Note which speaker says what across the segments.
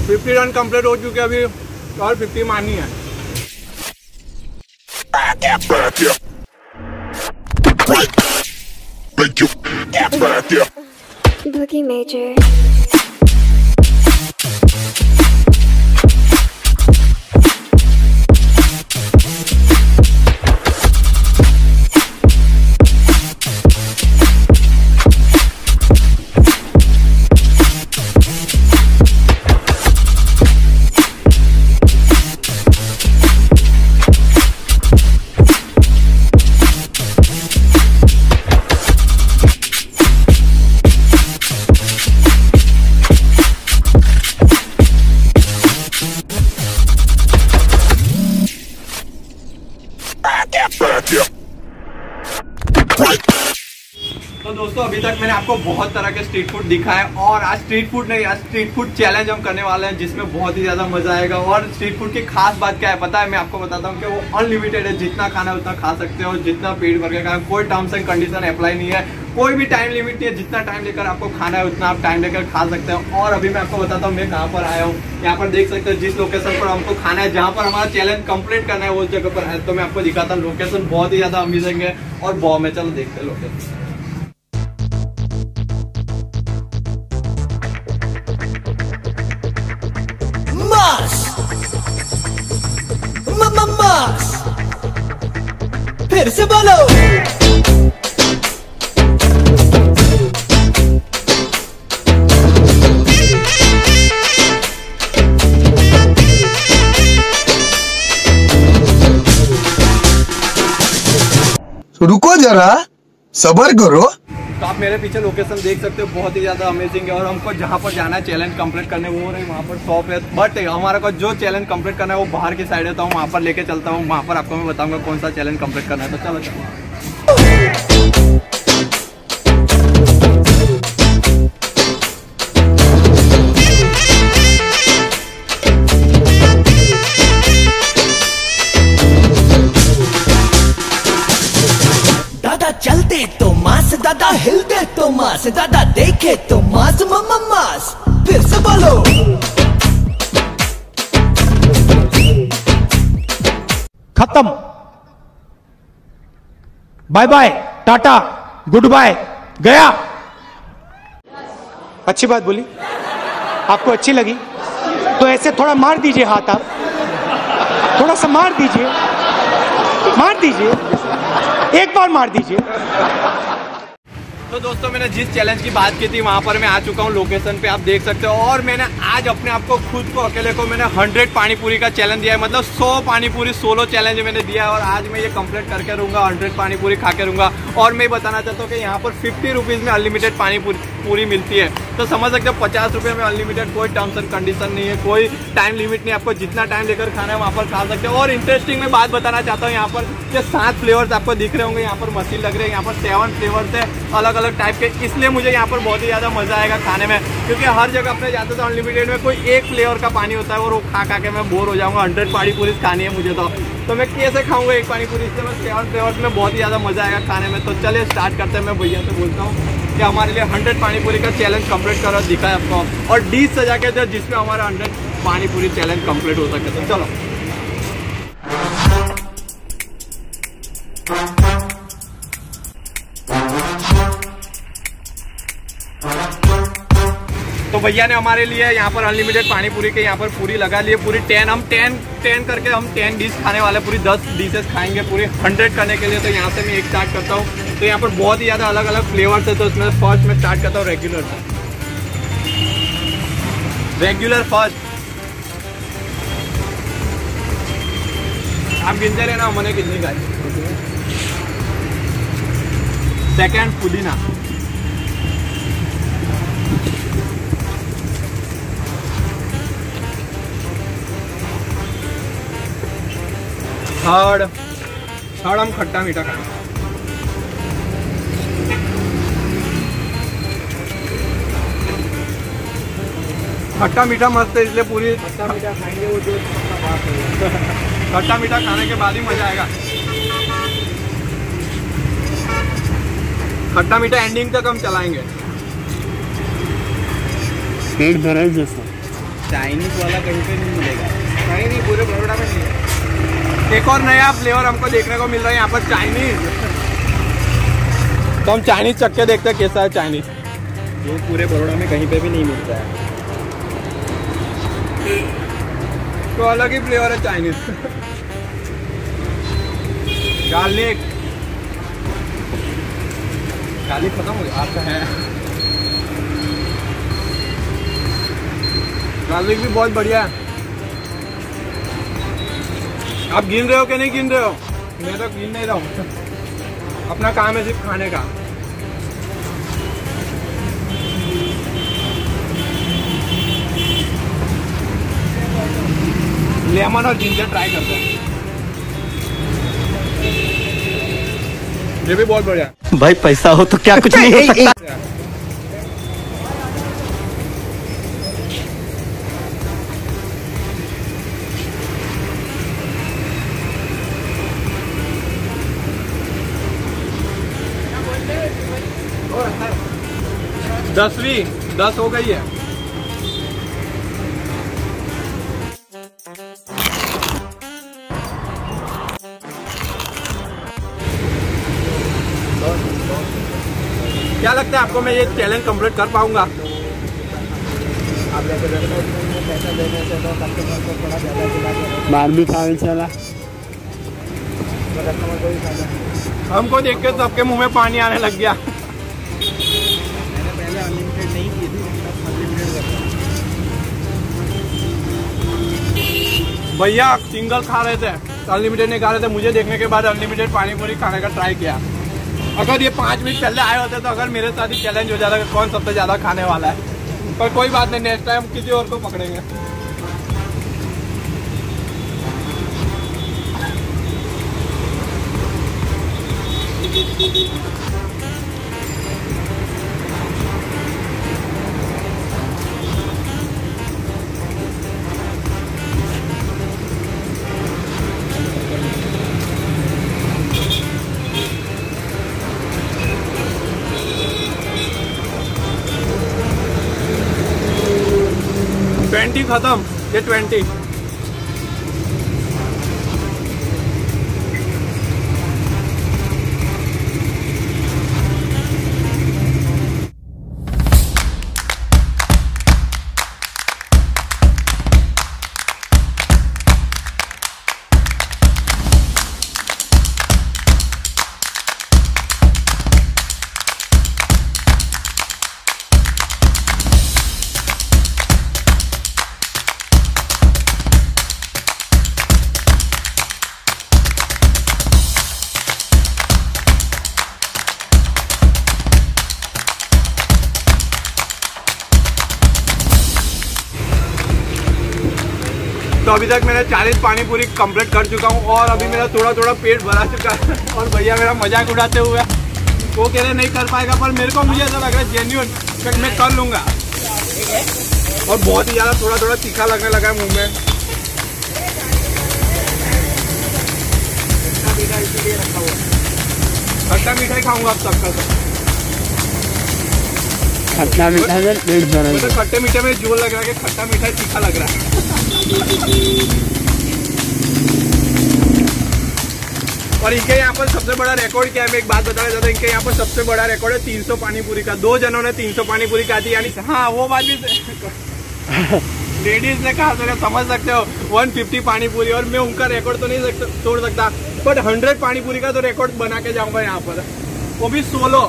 Speaker 1: 50 run complete हो चुके अभी और 50 मारनी है।
Speaker 2: Boogie Major.
Speaker 1: तो दोस्तों अभी तक मैंने आपको बहुत तरह के स्ट्रीट फूड दिखाए और आज स्ट्रीट फूड नहीं, आज स्ट्रीट फूड चैलेंज हम करने वाले हैं जिसमें बहुत ही ज्यादा मजा आएगा। और स्ट्रीट फूड की खास बात क्या है पता है, मैं आपको बताता हूँ कि वो अनलिमिटेड है, जितना खाना है उतना खा सकते हो, जितना पेट भर के खाना, कोई टर्म्स एंड कंडीशन अप्लाई नहीं है, कोई भी टाइम लिमिट नहीं है, जितना टाइम लेकर आपको खाना है उतना आप टाइम लेकर खा सकते हो। और अभी मैं आपको बताता हूँ मैं कहाँ पर आया हूँ। यहाँ पर देख सकते हो जिस लोकेशन पर हमको खाना है, जहाँ पर हमारा चैलेंज कंप्लीट करना है उस जगह पर है। तो मैं आपको दिखाता हूँ, लोकेशन बहुत ही ज्यादा अमेजिंग है और बहुत में, चलो देखते हैं लोकेशन।
Speaker 3: फिर से बोलो।
Speaker 4: रुको जरा, सब्र करो।
Speaker 1: तो आप मेरे पीछे लोकेशन देख सकते हो, बहुत ही ज्यादा अमेजिंग है। और हमको जहाँ पर जाना है चैलेंज कंप्लीट करने, वो रही वहाँ पर शॉप है, बट हमारा को जो चैलेंज कंप्लीट करना है वो बाहर की साइड है, तो वहाँ पर लेके चलता हूँ। वहाँ पर आपको मैं बताऊंगा कौन सा चैलेंज कंप्लीट करना है। तो चलो चलो।
Speaker 3: दादा चलते तो मास, दादा हिलते तो मास, दादा देखे तो मास, मम्मा मास। फिर से बोलो।
Speaker 5: खत्म, bye bye, tata, good bye, गया। अच्छी बात बोली, आपको अच्छी लगी तो ऐसे थोड़ा मार दीजिए हाथ, आप थोड़ा सा मार दीजिए, मार दीजिए, एक बार मार दीजिए।
Speaker 1: तो दोस्तों मैंने जिस चैलेंज की बात की थी वहां पर मैं आ चुका हूँ लोकेशन पे, आप देख सकते हो। और मैंने आज अपने आप को खुद को अकेले को मैंने 100 पानी पूरी का चैलेंज दिया है, मतलब 100 पानी पूरी सोलो चैलेंज मैंने दिया है। और आज मैं ये कंप्लीट करके रहूंगा, 100 पानी पूरी खा के रहूंगा। और मैं बताना चाहता हूँ कि यहाँ पर 50 रुपीज़ में अनलिमिटेड पानी पूरी मिलती है। तो समझ सकते हो 50 रुपये में अनलिमिटेड, कोई टर्म्स एंड कंडीशन नहीं है, कोई टाइम लिमिट नहीं, आपको जितना टाइम लेकर खाना है वहाँ पर खा सकते हो। और इंटरेस्टिंग मैं बात बताना चाहता हूँ, यहाँ पर ये 7 फ्लेवर्स आपको दिख रहे होंगे, यहाँ पर मशीन लग रही है, यहाँ पर 7 फ्लेवर्स है अलग अलग टाइप के। इसलिए मुझे यहाँ पर बहुत ही ज़्यादा मज़ा आएगा खाने में, क्योंकि हर जगह अपने जाते तो अनलिमिटेड में कोई एक फ्लेवर का पानी होता है और वो खा के मैं बोर हो जाऊँगा। 100 पानी पूरी खानी है मुझे, तो मैं कैसे खाऊंगा एक पानी पूरी? इसलिए मैं 7 फ्लेवर्स में बहुत ही ज़्यादा मज़ा आएगा खाने में। तो चलिए स्टार्ट करते हैं। मैं भैया से बोलता हूँ कि हमारे लिए 100 पानी पूरी का चैलेंज कंप्लीट करो, दिखाए आपको, और डिश सजा के दो जिसमें हमारा 100 पानी पूरी चैलेंज कंप्लीट हो सके। तो चलो। तो भैया ने हमारे लिए यहाँ पर अनलिमिटेड पानी पूरी के यहाँ पर पूरी लगा लिए, पूरी 10 हम 10 करके हम 10 डिश खाने वाले, पूरी 10 डिशेस खाएंगे पूरी 100 करने के लिए। तो यहाँ से मैं एक स्टार्ट करता हूँ। तो यहाँ पर बहुत ही ज़्यादा अलग अलग फ्लेवर्स है, तो इसमें फर्स्ट में स्टार्ट करता हूँ रेगुलर से। रेगुलर फर्स्ट, आप गिनते रहना मैंने कितनी खाई। सेकेंड पुदीना, थर्ड हम खट्टा मीठा खाएंगे। खट्टा मीठा मस्त है, इसलिए पूरी खट्टा मीठा खाएंगे, वो जो खट्टा मीठा खाने के बाद ही मजा आएगा। खट्टा मीठा एंडिंग तक हम चलाएंगे।
Speaker 6: पेट भरा जैसा
Speaker 1: चाइनीज वाला कहीं पे नहीं मिलेगा, कहीं नहीं, पूरे बड़ौदा में नहीं है। एक और नया फ्लेवर हमको देखने को मिल रहा है यहाँ पर, चाइनीज। तो हम चाइनीज चख के देखते हैं कैसा है चाइनीज, जो पूरे बड़ौदा में कहीं पे भी नहीं मिलता है। तो अलग ही फ्लेवर है चाइनीज। गार्लिक खत्म हो गया आपका है। गार्लिक भी बहुत बढ़िया है। आप गिन रहे हो कि नहीं गिन रहे हो? मैं तो गिन नहीं रहा हूँ, अपना काम है सिर्फ खाने का। लेमन और जिंजर ट्राई करते हैं, ये भी बहुत बढ़िया।
Speaker 2: भाई पैसा हो तो क्या कुछ नहीं हो सकता।
Speaker 1: दसवीं 10 हो गई है। क्या लगता है आपको मैं ये चैलेंज कंप्लीट कर पाऊंगा?
Speaker 2: मार भी खा चला,
Speaker 1: हमको देख के सबके मुंह में पानी आने लग गया। भैया सिंगल खा रहे थे, अनलिमिटेड नहीं खा रहे थे। मुझे देखने के बाद अनलिमिटेड पानी पूरी खाने का ट्राई किया। अगर ये 5 मिनट पहले आए होते तो अगर मेरे साथ ही चैलेंज हो जाता कि कौन सबसे ज्यादा खाने वाला है। पर कोई बात नहीं, नेक्स्ट टाइम किसी और को पकड़ेंगे। खत्म, ये 20। तो अभी तक मैंने 40 पानी पूरी कंप्लीट कर चुका हूँ और अभी मेरा थोड़ा थोड़ा पेट भरा चुका है। और भैया मेरा मजाक उड़ाते हुए वो कह रहे नहीं कर पाएगा, पर मेरे को मुझे ऐसा लग रहा है जेन्युइन कि मैं कर लूँगा। और बहुत ही ज़्यादा थोड़ा थोड़ा तीखा लगने लगा है मुँह में। खट्टा मीठा ही खाऊंगा अब तक का।
Speaker 2: खट्टा मीठा में पेट भरा,
Speaker 1: तो खट्टे मीठे में जोर लग रहा है कि खट्टा मीठा तीखा लग रहा है। और इनके यहाँ पर सबसे बड़ा रिकॉर्ड क्या है, मैं एक बात बताना चाहता हूँ। इनके यहाँ पर सबसे बड़ा रिकॉर्ड है 300 पानी पूरी का। 2 जनों ने 300 पानी पूरी खा दी, यानी हाँ वो बात भी लेडीज ने कहा तो समझ सकते हो 150 पानी पूरी। और मैं उनका रिकॉर्ड तो नहीं तोड़ सकता, बट 100 पानी पूरी का तो रिकॉर्ड बना के जाऊंगा यहाँ पर, वो भी सोलो।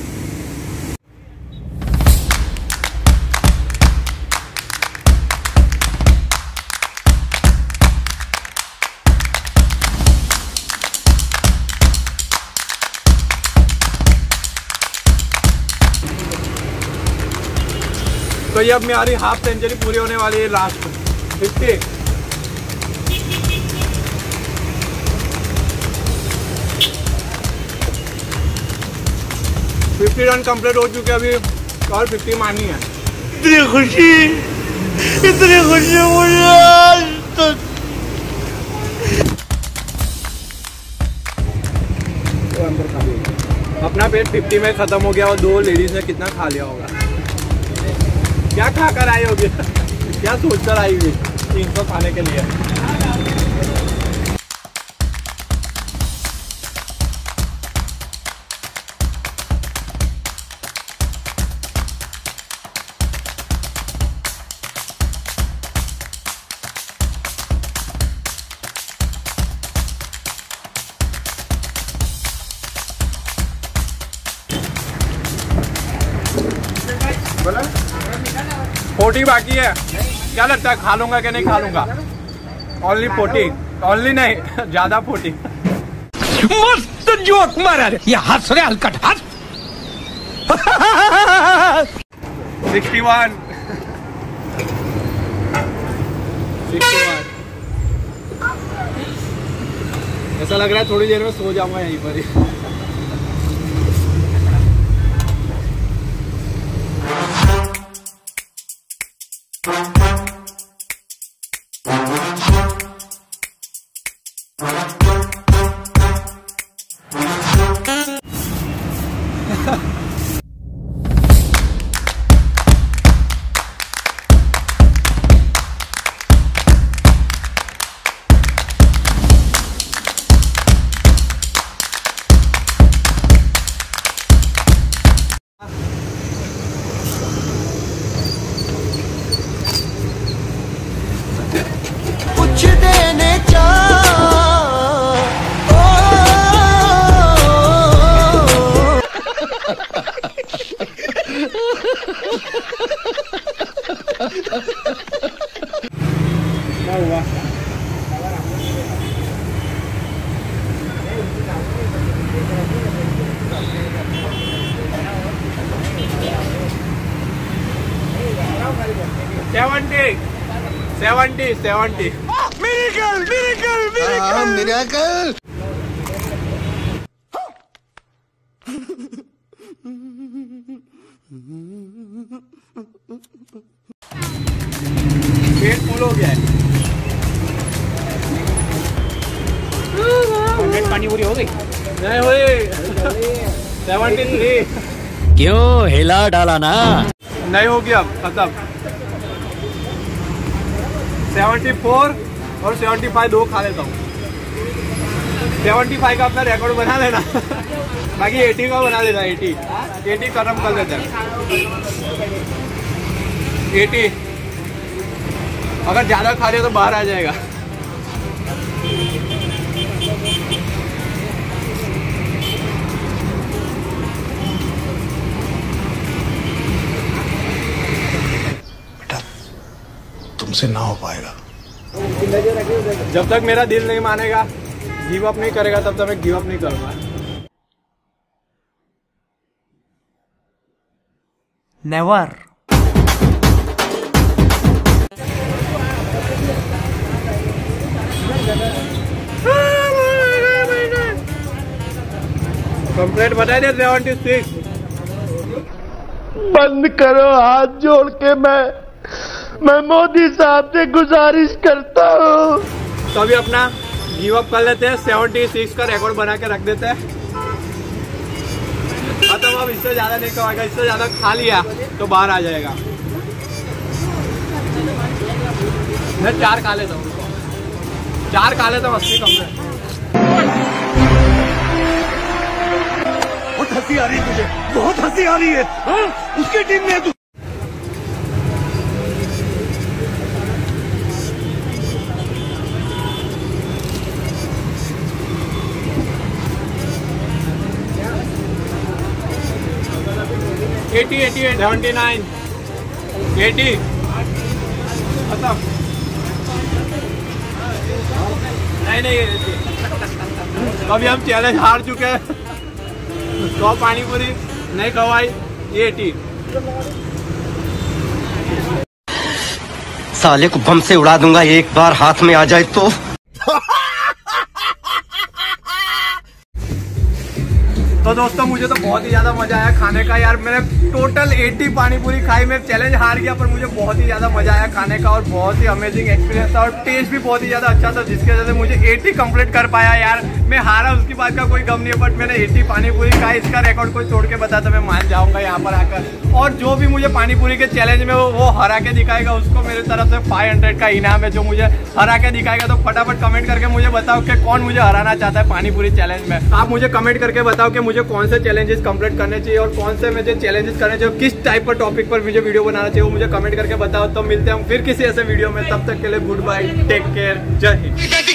Speaker 1: तो ये अब मेरी हाफ सेंचुरी पूरी होने वाली है, लास्ट 50। रन कंप्लीट हो चुके, अभी और 50 मारनी है।
Speaker 2: इतनी खुशी मुझे आज तक।
Speaker 1: अपना पेट 50 में खत्म हो गया और 2 लेडीज ने कितना खा लिया होगा, क्या खा कर आए होगे। क्या सोचकर आई हुई 300 खाने के लिए। बोला 40 बाकी है। क्या लगता है खा लूंगा कि नहीं खा लूंगा? ओनली 40, ओनली नहीं ज्यादा 40।
Speaker 3: मस्त जोक मारा रे, ये हंस रे हलकट हंस।
Speaker 1: 61 ऐसा लग रहा है थोड़ी देर में सो जाऊंगा यहीं पर ही।
Speaker 3: कुछ देने जा
Speaker 1: क्या हुआ? सेवेंटी
Speaker 4: मिरेकल
Speaker 1: पेट फुल हो गया है।
Speaker 5: पानी पूरी हो गई।
Speaker 1: नहीं हुई 73
Speaker 3: क्यों हिला डाला ना।
Speaker 1: नहीं होगी अब खत्म। 74 और 75 दो खा लेता हूँ। 75 का अपना रिकॉर्ड बना लेना बाकी 80 का बना लेना। 80 खत्म कर देते हैं। 80 अगर ज्यादा खा लिया तो बाहर आ जाएगा।
Speaker 4: तुमसे ना हो पाएगा।
Speaker 1: जब तक मेरा दिल नहीं मानेगा, गिव अप नहीं करेगा, तब तक मैं गिव अप नहीं करूंगा।
Speaker 3: नेवर।
Speaker 1: कंप्लेंट बता दे 76।
Speaker 2: बंद करो हाथ जोड़ के, मैं मोदी साहब से गुजारिश करता हूँ।
Speaker 1: तो अभी अपना गिव अप कर लेते हैं। 76 का रिकॉर्ड बना के रख देते हैं। मतलब अब इससे ज्यादा नहीं कमाएगा। इससे ज्यादा खा लिया तो बाहर आ जाएगा। मैं 4 खा लेता हूँ। 4 खा लेता हूँ। 80 कम है।
Speaker 2: बहुत हंसी आ रही है तुझे, बहुत हंसी आ रही है। हाँ? उसकी टीम में तू
Speaker 1: 80, 88, 79, 80 मतलब नहीं अभी हम चैलेंज हार चुके हैं। 100 पानी पूरी नहीं खवाई। 80
Speaker 3: साले को बम से उड़ा दूंगा एक बार हाथ में आ जाए तो।
Speaker 1: तो दोस्तों मुझे तो बहुत ही ज्यादा मजा आया खाने का यार। मैंने टोटल 80 पानी पूरी खाई। मैं चैलेंज हार गया पर मुझे बहुत ही ज्यादा मजा आया खाने का और बहुत ही अमेजिंग एक्सपीरियंस था और टेस्ट भी बहुत ही ज्यादा अच्छा था, जिसकी वजह से मुझे 80 कंप्लीट कर पाया यार। मैं हारा उसकी बात का कोई गम नहीं है, बट मैंने 80 पानी पूरी खाई। इसका रिकॉर्ड कोई तोड़ के बताता मैं मान जाऊंगा यहाँ पर आकर। और जो भी मुझे पानी पूरी के चैलेंज में वो हरा के दिखाएगा उसको मेरी तरफ से 500 का इनाम है। जो मुझे हरा के दिखाएगा तो फटाफट कमेंट करके मुझे बताओ कि कौन मुझे हराना चाहता है पानी पूरी चैलेंज में। आप मुझे कमेंट करके बताओ कि मुझे कौन से चैलेंजेस कंप्लीट करने चाहिए और कौन से मुझे चैलेंजेस करने चाहिए, किस टाइप पर टॉपिक पर मुझे वीडियो बनाना चाहिए, वो मुझे कमेंट करके बताओ। तो मिलते हैं हम फिर किसी ऐसे वीडियो में, तब तक के लिए गुड बाय, टेक केयर, जय हिंद।